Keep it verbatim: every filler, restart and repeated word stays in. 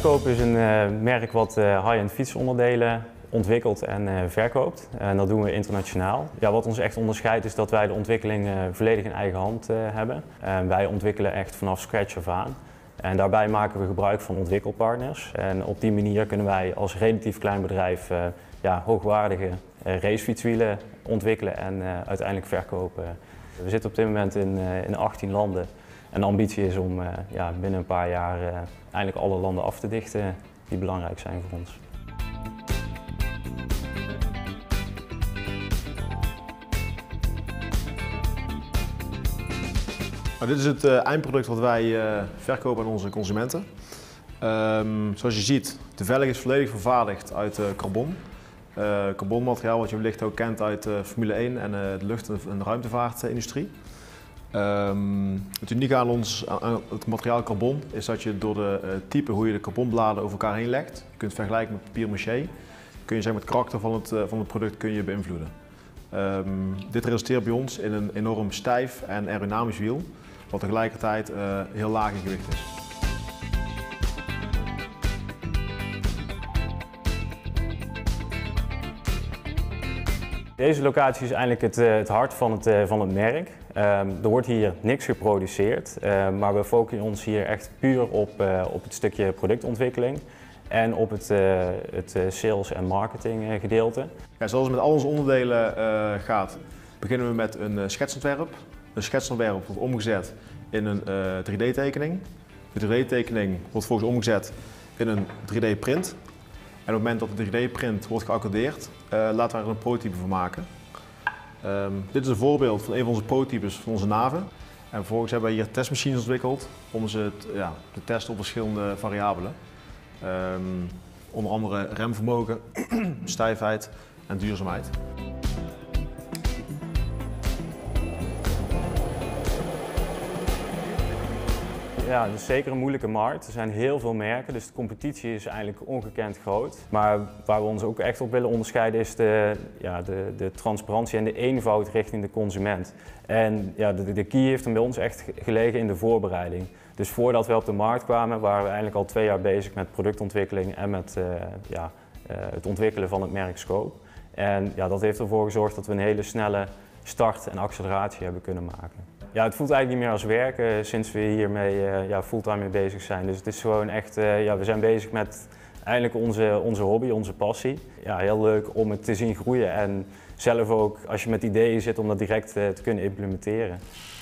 Verscope is een uh, merk wat uh, high-end fietsonderdelen ontwikkelt en uh, verkoopt. En dat doen we internationaal. Ja, wat ons echt onderscheidt is dat wij de ontwikkeling uh, volledig in eigen hand uh, hebben. En wij ontwikkelen echt vanaf scratch af aan. En daarbij maken we gebruik van ontwikkelpartners. En op die manier kunnen wij als relatief klein bedrijf uh, ja, hoogwaardige uh, racefietswielen ontwikkelen en uh, uiteindelijk verkopen. We zitten op dit moment in, uh, in achttien landen. En de ambitie is om uh, ja, binnen een paar jaar uh, eindelijk alle landen af te dichten die belangrijk zijn voor ons. Nou, dit is het uh, eindproduct wat wij uh, verkopen aan onze consumenten. Um, zoals je ziet, de velg is volledig vervaardigd uit uh, carbon. Uh, carbonmateriaal wat je wellicht ook kent uit uh, Formule één en uh, de lucht- en de ruimtevaartindustrie. Um, het unieke aan, ons, aan het materiaal carbon is dat je door de uh, type hoe je de carbonbladen over elkaar heen legt, je kunt vergelijken met papier maché, kun je zeg, met het karakter van het, uh, van het product kun je beïnvloeden. Um, dit resulteert bij ons in een enorm stijf en aerodynamisch wiel, wat tegelijkertijd uh, heel laag in gewicht is. Deze locatie is eigenlijk het, het hart van het, van het merk. Um, er wordt hier niks geproduceerd, uh, maar we focussen ons hier echt puur op, uh, op het stukje productontwikkeling en op het, uh, het sales- en marketing gedeelte. Ja, zoals het met al onze onderdelen uh, gaat, beginnen we met een schetsontwerp. Een schetsontwerp wordt omgezet in een uh, drie D tekening. De drie D tekening wordt vervolgens omgezet in een drie D print. En op het moment dat de drie D print wordt geaccordeerd, uh, laten we er een prototype van maken. Um, dit is een voorbeeld van een van onze prototypes van onze naven. En vervolgens hebben we hier testmachines ontwikkeld om ze te, ja, te testen op verschillende variabelen. Um, onder andere remvermogen, stijfheid en duurzaamheid. Ja, het is zeker een moeilijke markt. Er zijn heel veel merken, dus de competitie is eigenlijk ongekend groot. Maar waar we ons ook echt op willen onderscheiden is de, ja, de, de transparantie en de eenvoud richting de consument. En ja, de, de key heeft hem bij ons echt gelegen in de voorbereiding. Dus voordat we op de markt kwamen, waren we eigenlijk al twee jaar bezig met productontwikkeling en met uh, ja, uh, het ontwikkelen van het merk Scope. En ja, dat heeft ervoor gezorgd dat we een hele snelle start en acceleratie hebben kunnen maken. Ja, het voelt eigenlijk niet meer als werken sinds we hiermee uh, ja, fulltime mee bezig zijn. Dus het is gewoon echt, uh, ja, we zijn bezig met eigenlijk onze, onze hobby, onze passie. Ja, heel leuk om het te zien groeien en zelf ook als je met ideeën zit om dat direct uh, te kunnen implementeren.